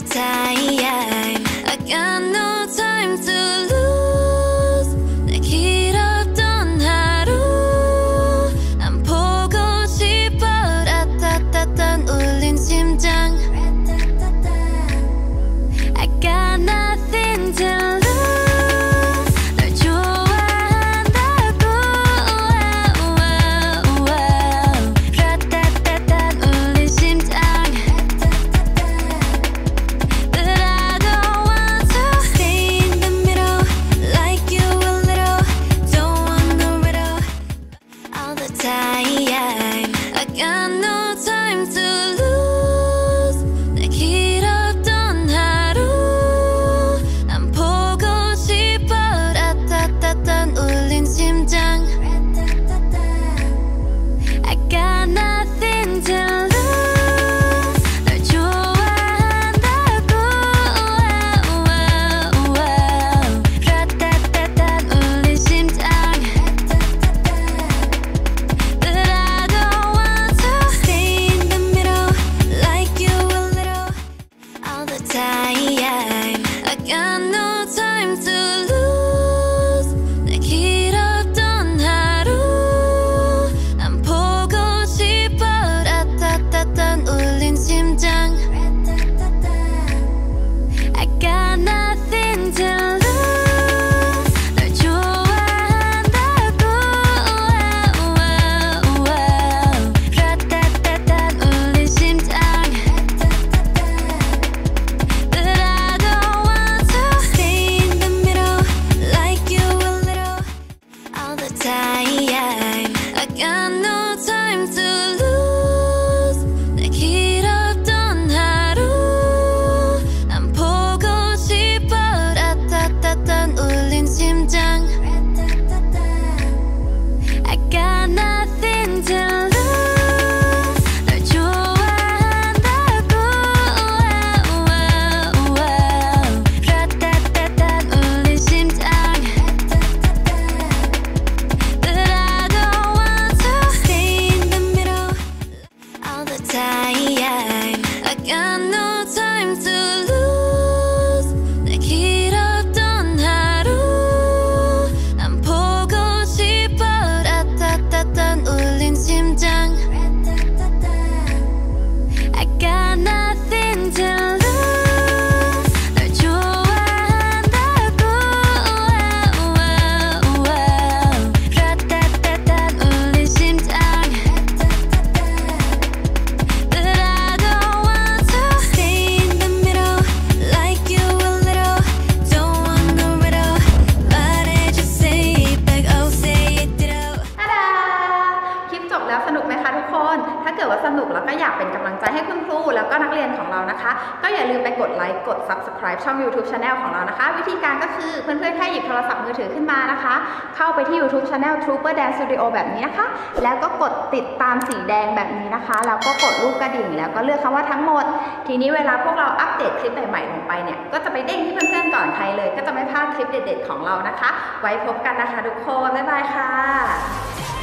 time. I got no time to lose. 내 길었던 하루 안 보고 싶어. 라따따딴 울린 심장. I got nothing to lose. 널 좋아한다고. 라따따딴 울린 심장. But I don't want to stay in the middle like you a little. Don't want no riddle all the time. I got no time to lose. 내 길었던 하루 안 보고 싶어. 라따따딴 울린 심장. I got nothing to lose. 널 좋아한다고. 라따따딴 울린 심장. But I don't want to stay in the middle like you a little all the time. I got no time to lose. 내 길었던 하루 안 보고 싶어. 라따따딴 울린 심장. I got nothing to lose. 널 좋아한다고. 라따따딴 울린 심장. But I don't want to stay in the middle like you a little all the time. I got no time to lose. 내 길었던 하루 안 보고 싶어. 라따따딴 울린 심장. I got nothing to lose. 널 좋아한다고. 라따따딴 울린 심장. But I don't want to stay in the middle all the time. I got no time to lose. 내 길었던 하루 안 보고 싶어. 라따따딴 울린 심장. I got nothing to lose. 널 좋아한다고. 라따따딴 울린 심장. But I don't want to stay in the middle like you a little. Don't want no riddle. 말해줘 say it back. Oh say it ditto. ตาดาคลิปจบแล้วสนุกไหมคะทุกคน ถ้าเกิดว่าสนุกแล้วก็อยากเป็นกำลังใจให้คุณครูแล้วก็นักเรียนของเรานะคะ ก็อย่าลืมไปกดไลค์กด Subscribe ช่อง YouTube Channel ของเรานะคะ วิธีการก็คือเพื่อนๆแค่หยิบโทรศัพท์มือถือขึ้นมานะคะ เข้าไปที่ YouTube Channel Trooper Dance Studio แบบนี้นะคะ แล้วก็กดติดตามสีแดงแบบนี้นะคะ แล้วก็กดรูปกระดิ่งแล้วก็เลือกคำว่าทั้งหมด ทีนี้เวลาพวกเราอัปเดตคลิปใหม่ๆลงไปเนี่ยก็จะไปเด้งที่เพื่อนๆก่อนใครเลย ก็จะไม่พลาดคลิปเด็ดๆของเรานะคะ ไว้พบกันนะคะทุกคนบ๊ายบายค่ะ